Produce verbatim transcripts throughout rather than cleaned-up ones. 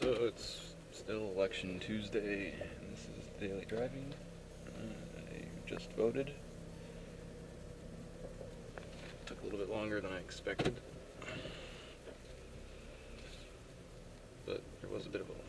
So it's still election Tuesday, and this is daily driving. Uh, I just voted. Took a little bit longer than I expected, but there was a bit of a line.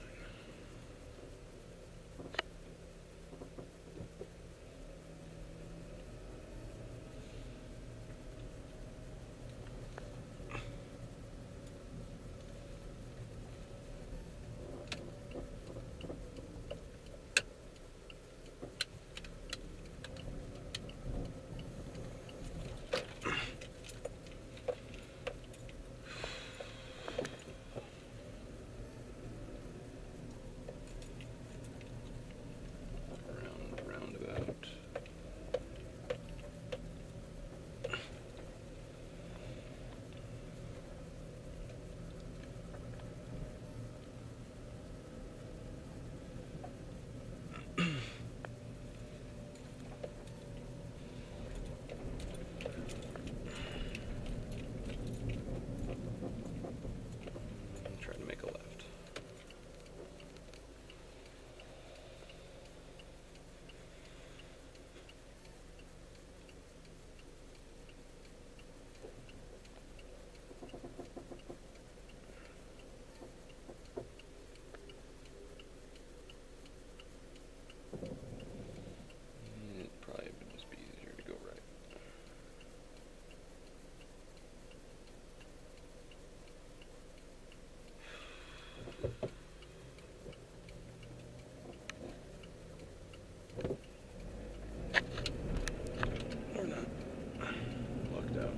Trying to make a left. It probably would just be easier to go right. Or not. Locked out.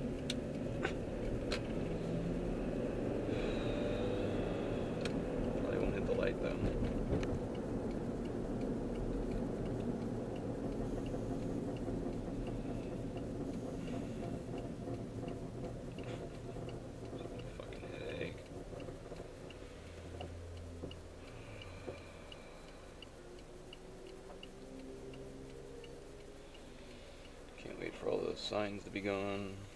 Probably won't hit the light though. Fucking headache. Can't wait for all those signs to be gone.